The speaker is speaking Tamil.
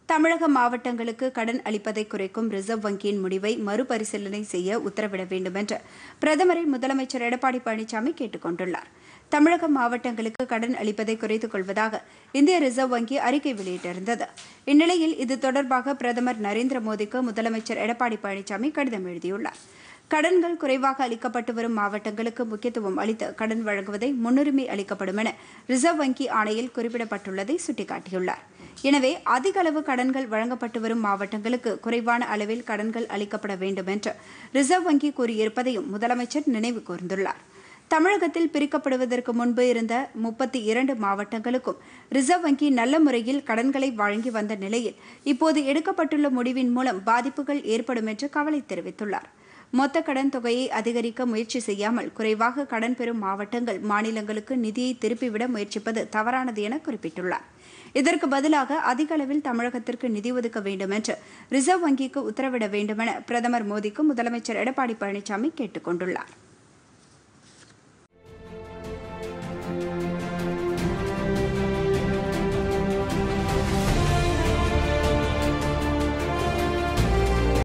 தமிழக மாவட்டங்களுக்கு கடன் அளிப்பதை குறைக்கும் ரிசர்வ் வங்கியின் முடிவை மறுபரிசீலனை செய்ய உத்தரவிட வேண்டும் என்று பிரதமரை முதலமைச்சர் எடப்பாடி பழனிசாமி கேட்டுக் கொண்டுள்ளார். தமிழக மாவட்டங்களுக்கு கடன் அளிப்பதை குறைத்துக் கொள்வதாக இந்திய ரிசர்வ் வங்கி அறிக்கை வெளியிட்டிருந்தது. இந்நிலையில் இது தொடர்பாக பிரதமர் நரேந்திர மோடிக்கு முதலமைச்சர் எடப்பாடி பழனிசாமி கடிதம் எழுதியுள்ளார். கடன்கள் குறைவாக அளிக்கப்பட்டு வரும் மாவட்டங்களுக்கு முக்கியத்துவம் அளித்து கடன் வழங்குவதை முன்னுரிமை அளிக்கப்படும் என ரிசர்வ் வங்கி ஆணையில் குறிப்பிடப்பட்டுள்ளதை சுட்டிக்காட்டியுள்ளார். எனவே அதிக அளவு கடன்கள் வழங்கப்பட்டு வரும் மாவட்டங்களுக்கு குறைவான அளவில் கடன்கள் அளிக்கப்பட வேண்டும் என்று ரிசர்வ் வங்கி கூறியிருப்பதையும் முதலமைச்சர் நினைவு கூர்ந்துள்ளார். தமிழகத்தில் பிரிக்கப்படுவதற்கு முன்பு இருந்த 32 மாவட்டங்களுக்கும் ரிசர்வ் வங்கி நல்ல முறையில் கடன்களை வழங்கி வந்த நிலையில் இப்போது எடுக்கப்பட்டுள்ள முடிவின் மூலம் பாதிப்புகள் ஏற்படும் என்று கவலை தெரிவித்துள்ளார். மொத்த கடன் தொகையை அதிகரிக்க முயற்சி செய்யாமல் குறைவாக கடன் பெறும் மாவட்டங்கள் மாநிலங்களுக்கு நிதியை திருப்பிவிட முயற்சிப்பது தவறானது என குறிப்பிட்டுள்ளார். இதற்கு பதிலாக அதிக அளவில் தமிழகத்திற்கு நிதி ஒதுக்க வேண்டும் என்று ரிசர்வ் வங்கிக்கு உத்தரவிட வேண்டும் என பிரதமர் மோடிக்கு முதலமைச்சர் எடப்பாடி பழனிசாமி கேட்டுக் கொண்டுள்ளார்.